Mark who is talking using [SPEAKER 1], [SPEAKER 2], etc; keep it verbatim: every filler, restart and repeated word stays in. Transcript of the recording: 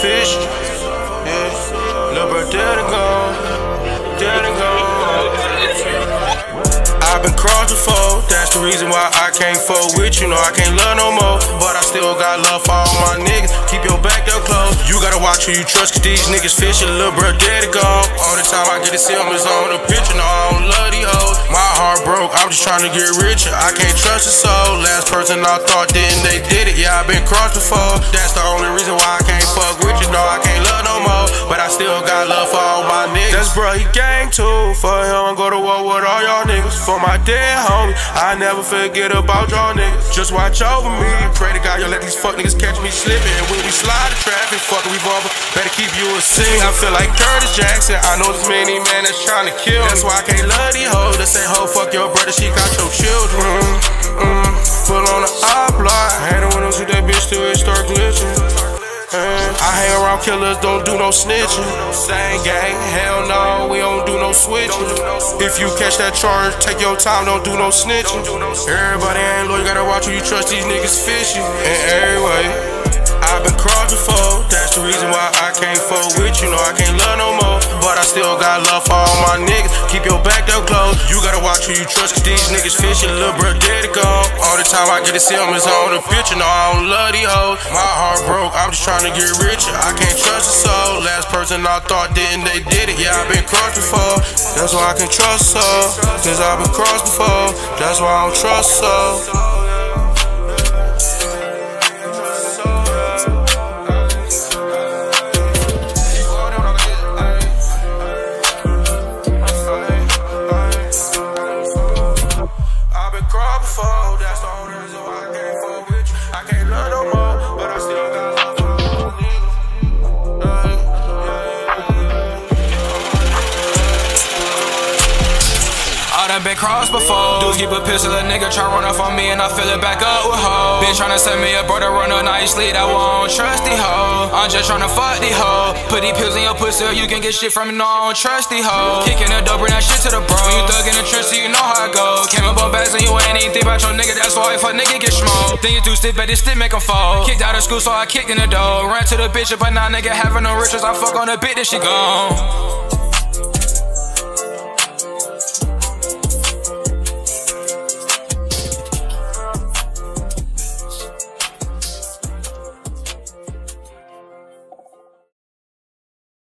[SPEAKER 1] fish. Yeah, little bro dead and gone, dead and gone. I've been crossed before, that's the reason why I can't fuck with you. No, I can't love no more, but I still got love for all my niggas. Keep your back up close. You gotta watch who you trust, cause these niggas fishing. Little bro dead and gone. All the time I get to see him is on the picture. No, I don't love these hoes. My heart broke, I'm just trying to get richer. I can't trust a soul. Last person I thought didn't, they did it. Yeah, I've been crossed before. That's the only reason why I can't fuck with you. No, I can't love no more, but I still got love for all my niggas. That's bro, he gang too. For him, I go to war with all y'all niggas. For my dead homie, I never forget about y'all niggas. Just watch over me. Pray to God, y'all let these fuck niggas catch me slipping. When we slide the traffic, fuck a revolver. Better keep you a sing. I feel like Curtis Jackson. I know there's many men that's trying to kill me. That's why I can't love these hoes that say, ho, fuck your brother, she got your children. Mm, mm, full on the eye block. Hate it when I see that bitch till it start glitching. I hang around killers, don't do no snitching. Same gang, hell no, we don't do no switching. If you catch that charge, take your time, don't do no snitching. Everybody ain't loyal, you gotta watch who you trust, these niggas fishy in every way. I've been crossed before, that's the reason why I can't fuck with you. No, I can't love no more, but I still got love for all my niggas. Keep your back up close. You gotta watch who you trust, cause these niggas fishing. Little bro dead and gone. All the time I get to see him is on the picture. No, I don't love these hoes. My heart broke, I'm just trying to get richer. I can't trust a soul. Last person I thought didn't, they did it. Yeah, I've been crossed before. That's why I can trust her, cause I've been crossed before. That's why I don't trust her. That's the only reason why I can't fuck with you. I can't love no more, but I still got love for all my niggas.
[SPEAKER 2] I done been crossed before. Dudes keep a pistol, a nigga try run off on me and I fill it back up with hoes. Bitch tryna send me a brother run up nicely, that won't trust these hoes. I'm just tryna fuck these hoes. Put these pills in your pussy or you can get shit from me, no, I don't trust these hoes. Kicking the dope, bring that shit to the bro. You thug in the trench, so you know how it goes. Came up on bags and you ain't even think about your nigga, that's why if a nigga get smoked. Think you too stiff, bet this stick make him fall. Kicked out of school, so I kicked in the door. Ran to the bitch, but now nigga having no riches, I fuck on the bitch that she gone.